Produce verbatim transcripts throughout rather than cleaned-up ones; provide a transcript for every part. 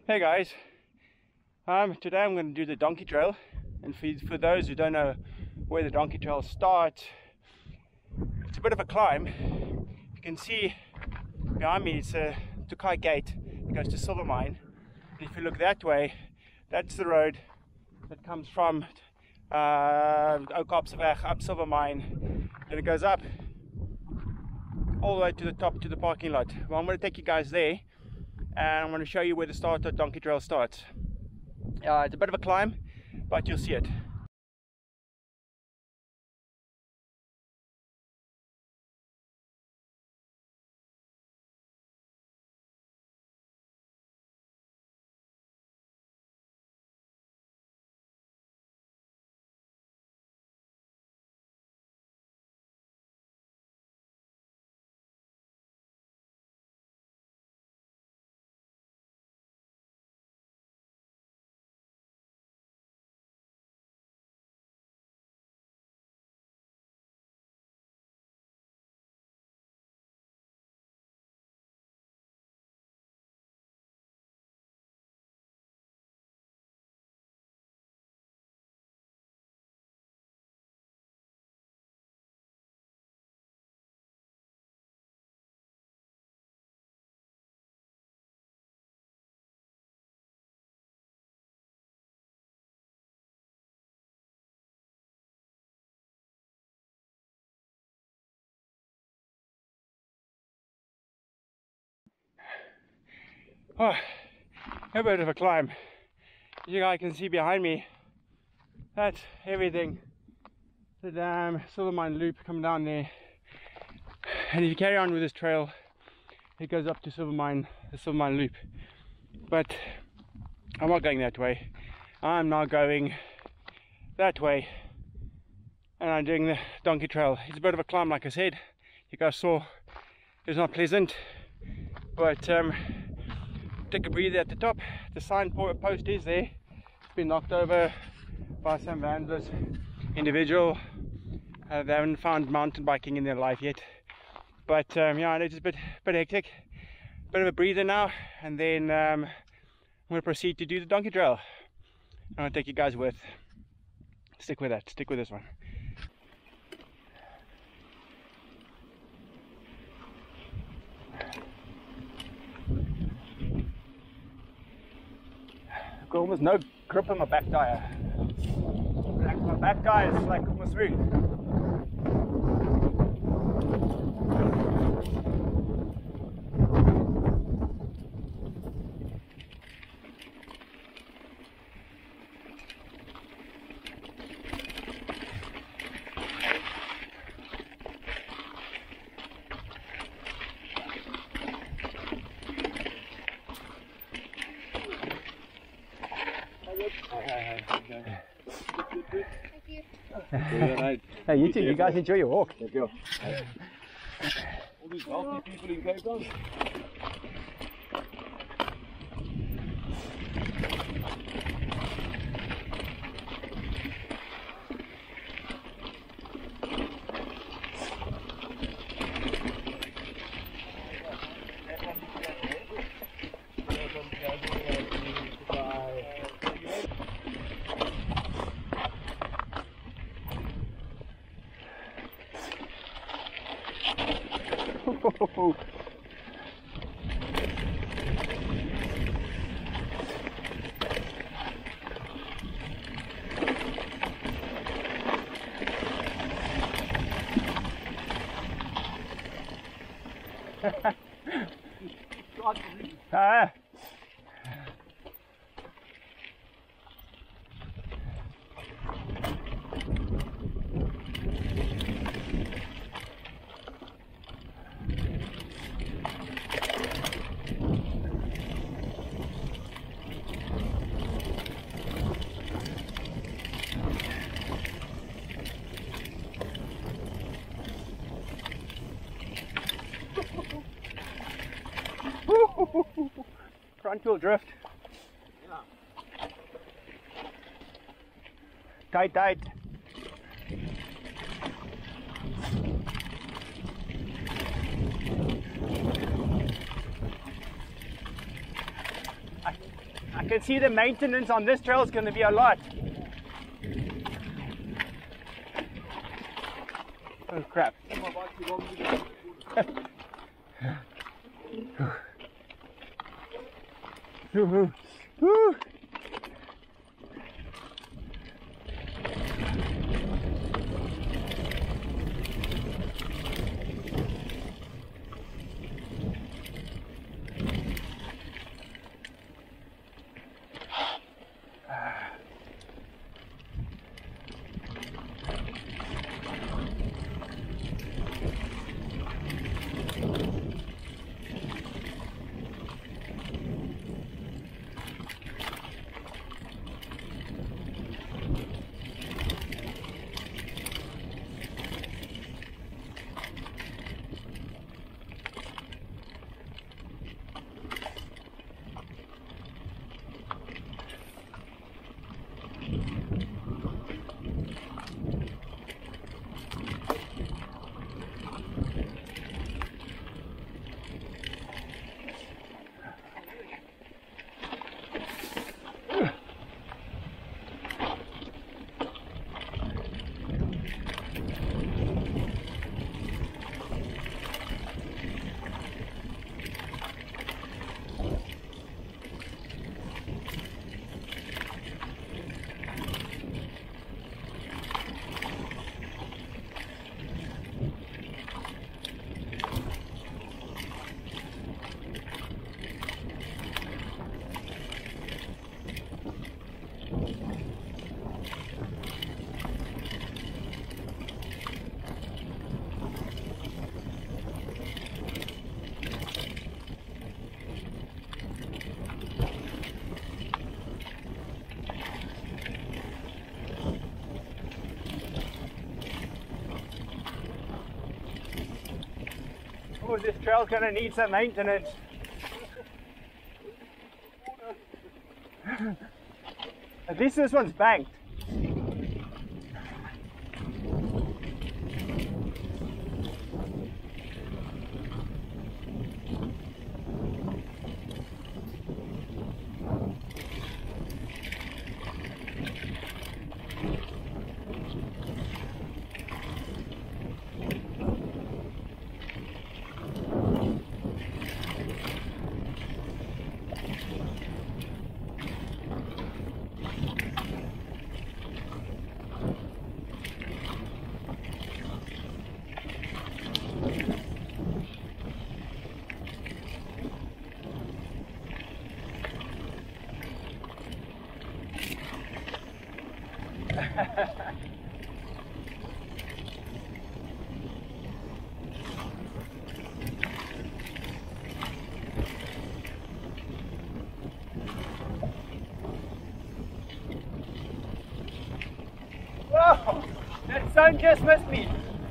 Hey guys, um, today I'm going to do the donkey trail, and for, for those who don't know where the donkey trail starts, it's a bit of a climb. You can see behind me it's a Tokai gate that goes to Silvermine, and if you look that way, that's the road that comes from uh, Oakopseweg up Silvermine, and it goes up all the way to the top to the parking lot. Well, I'm going to take you guys there, and I'm going to show you where the start of donkey trail starts. Uh, it's a bit of a climb, but you'll see it. Oh, a bit of a climb. As you guys can see behind me, that's everything. The damn Silvermine loop coming down there. And if you carry on with this trail, it goes up to Silvermine, the Silvermine loop. But I'm not going that way. I'm now going that way. And I'm doing the donkey trail. It's a bit of a climb, like I said. You guys saw it's not pleasant. But um, take a breather at the top. The sign post is there. It's been knocked over by some vandalous individual. Uh, they haven't found mountain biking in their life yet. But um, yeah, it's a bit, bit hectic. Bit of a breather now, and then um, I'm going to proceed to do the donkey trail. I'm going to take you guys with. Stick with that. Stick with this one. I've got almost no grip on my back tire. Like my back tire is like almost through. Hey, you two, you guys enjoy your walk. Thank you. All these wealthy people in Cape Town. Ah. Front wheel drift. Yeah. Tight, tight. I can see the maintenance on this trail is going to be a lot. Oh crap. Woo-hoo. Woo. Oh, this trail's going to need some maintenance. At least this one's banked. Whoa! That sun just missed me.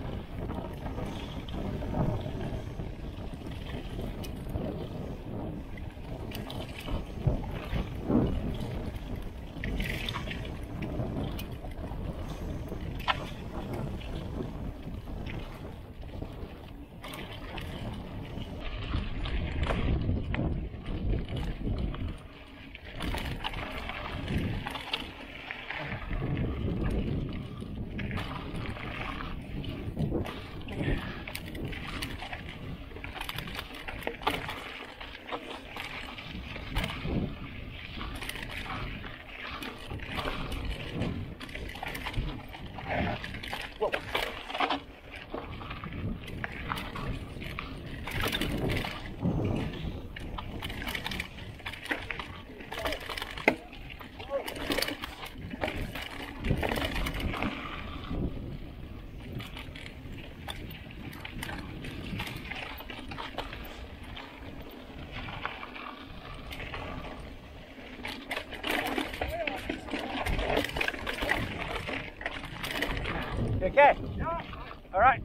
Okay. Yeah. All right.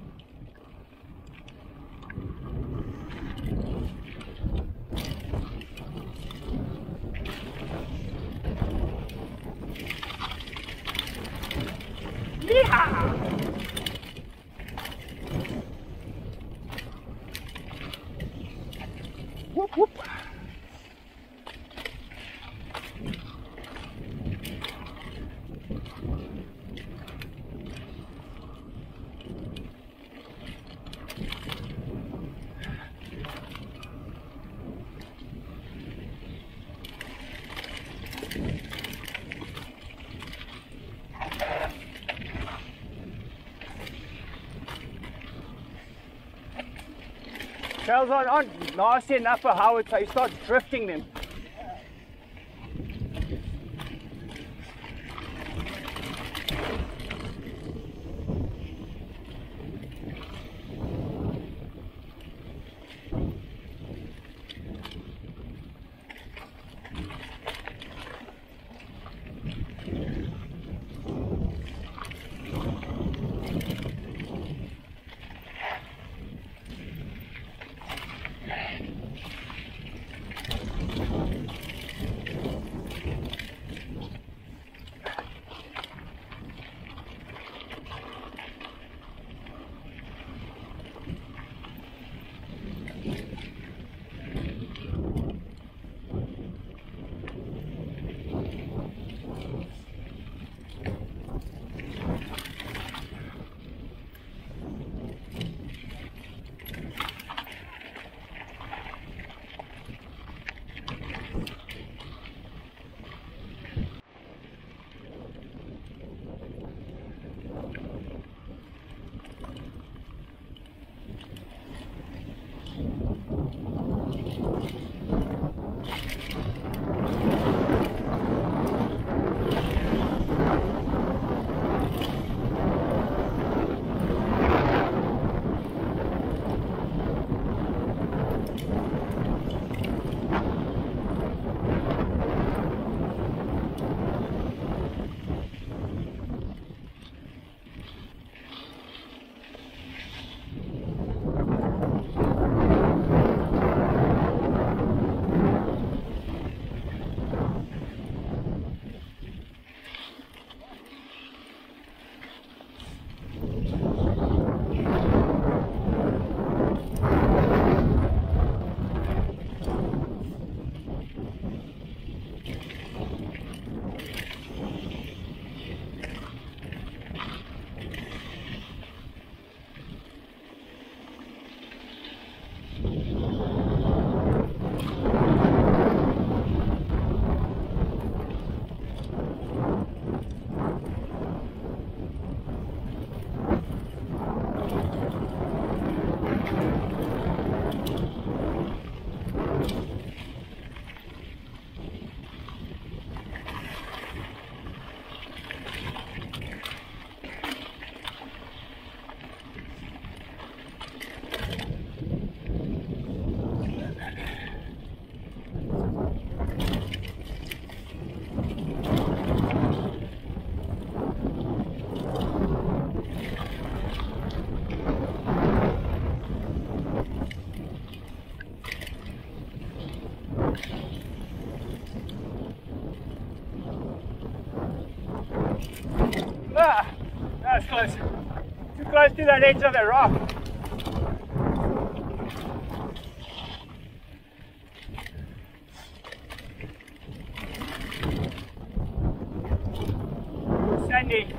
Yeah. Whoop whoop. shells aren't, aren't nasty enough for how it's, you start drifting them. Ah, that's close. Too close to that edge of the rock. Sandy.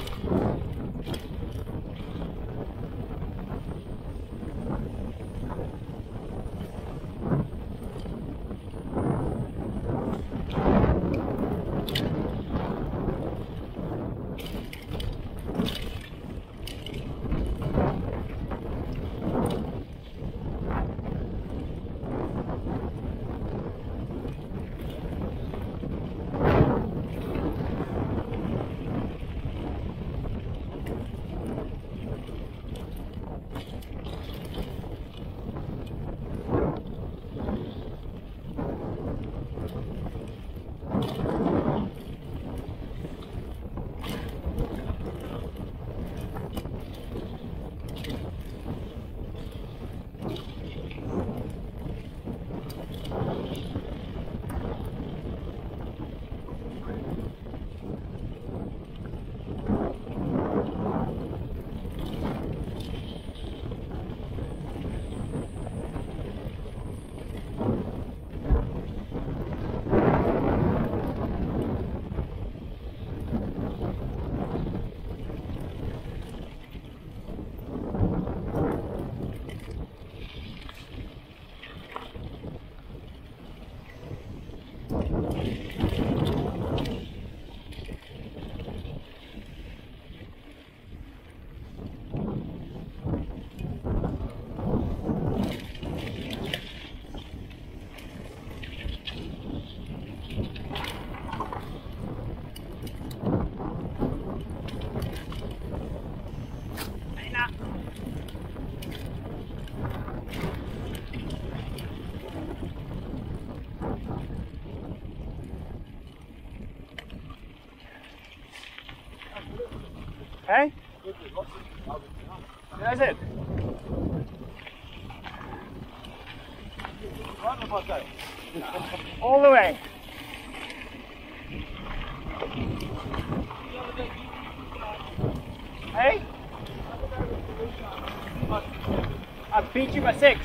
Hey? That's it. All the way. Hey? I beat you by six.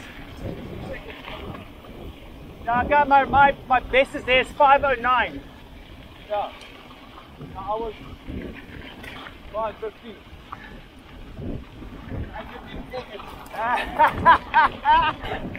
Now I got my, my, my best is there is five oh nine. Yeah. I was five fifteen. I fifteen seconds.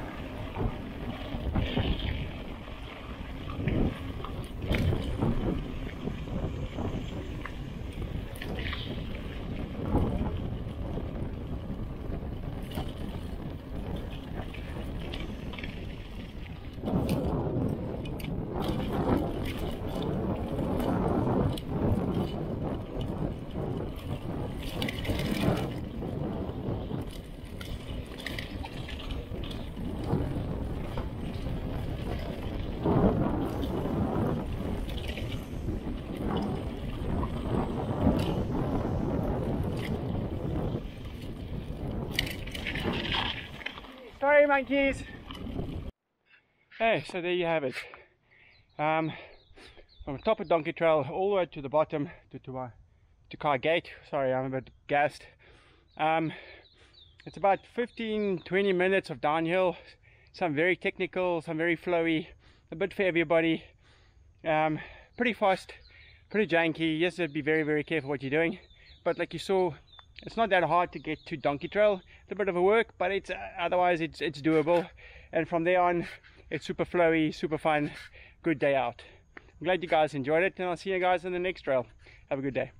Sorry, monkeys. Hey, so there you have it. Um, from the top of Donkey Trail all the way to the bottom to to my Tokai gate. Sorry, I'm a bit gassed. Um, it's about fifteen to twenty minutes of downhill. Some very technical, some very flowy, a bit for everybody. Um, pretty fast, pretty janky. Yes, be very very careful what you're doing. But like you saw, it's not that hard to get to Donkey Trail. It's a bit of a work, but it's uh, otherwise it's it's doable. And from there on, it's super flowy, super fun, good day out. I'm glad you guys enjoyed it, and I'll see you guys on the next trail. Have a good day.